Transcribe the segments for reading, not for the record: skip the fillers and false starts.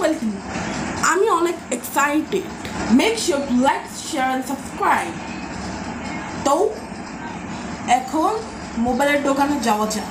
mobile কিনি আমি অনেক excited make sure to like share and subscribe তো এখন মোবাইলের দোকানে যাওয়া যাক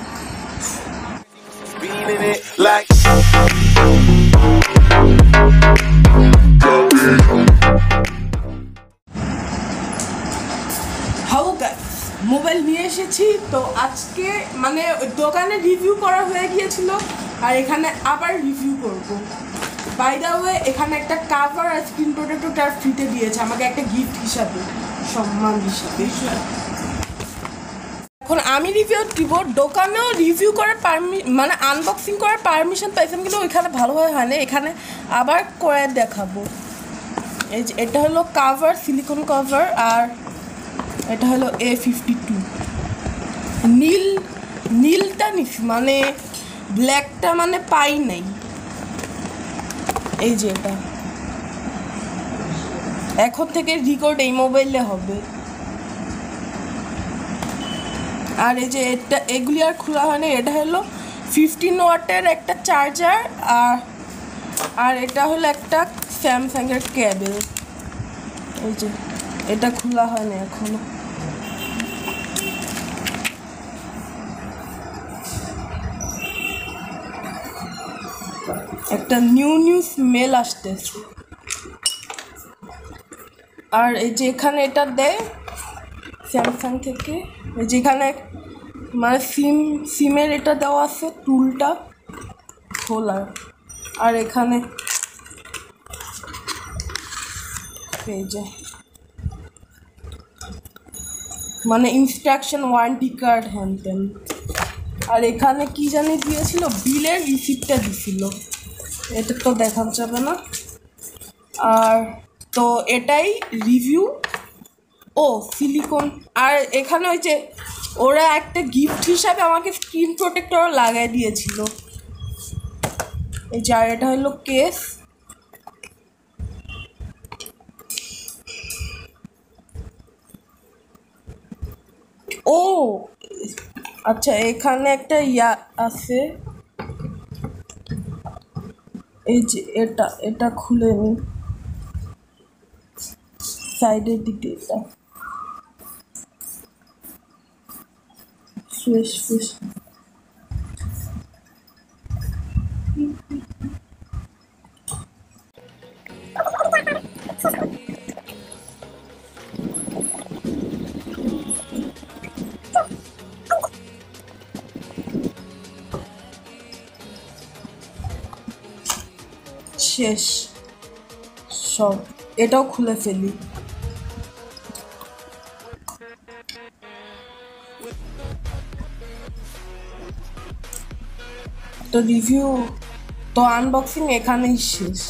হ্যালো গাইস মোবাইল নিয়ে এসেছি তো আজকে মানে দোকানে রিভিউ করা হয়ে গিয়েছিল আর এখানে আবার রিভিউ করব বাই দ্য ওয়ে এখানে একটা কভার আর স্ক্রিন প্রোটেক্টর ফ্রিতে দিয়েছে আমাকে একটা গিফট হিসাবে সম্মান হিসাবে এখন আমি রিভিউ দিব দোকানেও রিভিউ করার মানে আনবক্সিং করার পারমিশন পাইছিলাম কিন্তু ওইখানে ভালোভাবে হয় না এখানে আবার করে দেখাবো এই যে এটা হলো কভার সিলিকন কভার আর এটা হলো A52 নীলটা নিছি মানে ব্ল্যাকটা মানে পাই নাই এই যে এটা এখন থেকে রেকর্ড এই মোবাইলে হবে আর এই যে এটা এগুলি আর খোলা হয় না এটা হলো 15 ওয়াটের একটা চার্জার আর এটা হলো একটা স্যামসাং এর কেবল এই যে এটা খোলা হয় না এখনো একটা নিউ স্মেল আসতেছে আর এই যে এখানে এটা দেয় স্যামসাং থেকে এই যেখানে মানে সিমের এটা দেওয়া আছে টুলটা খোলার আর এখানে এই যে মানে ইনস্ট্রাকশন ওয়ারেন্টি কার্ড হ্যান আর এখানে কি জানি দিয়েছিল বিলের রিসিপ্টটা দিছিল এটা তো দেখা যাবে না আর তো এটাই রিভিউ ও সিলিকন আর এখানে ওই যে ওরা একটা গিফট হিসাবে আমাকে স্ক্রিন প্রোটেক্টর লাগাই দিয়েছিল এই যে আর এটা হলো কেস ও আচ্ছা এখানে একটা ইয়া আছে এই যে এটা খুলে নি সাইডের দিকে এটা ফ্রেশ শেষ সব এটাও খুলে ফেলি তো রিভিউ তো আনবক্সিং এখানেই শেষ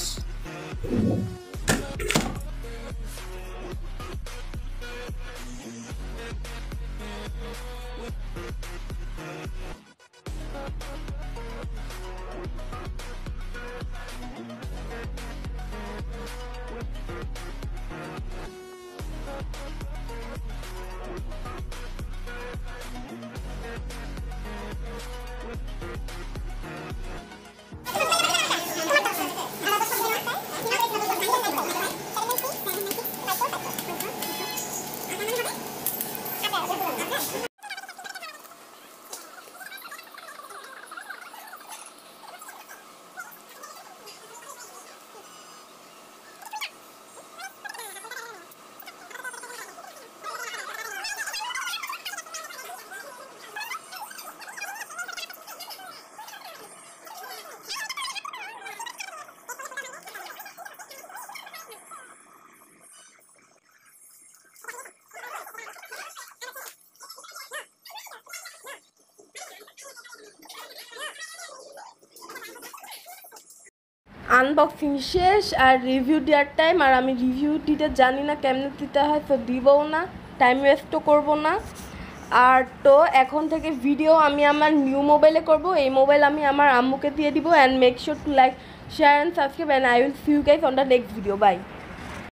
আনবক্সিং শেষ আর রিভিউ দেওয়ার টাইম আর আমি রিভিউ দিতে জানি না কেমনে দিতে হয় তো দিবও না টাইম ওয়েস্টও করবো না আর তো এখন থেকে ভিডিও আমি আমার নিউ মোবাইলে করব এই মোবাইল আমি আমার আম্মুকে দিয়ে দিব and make sure to like share and subscribe and I will see you guys on the next video by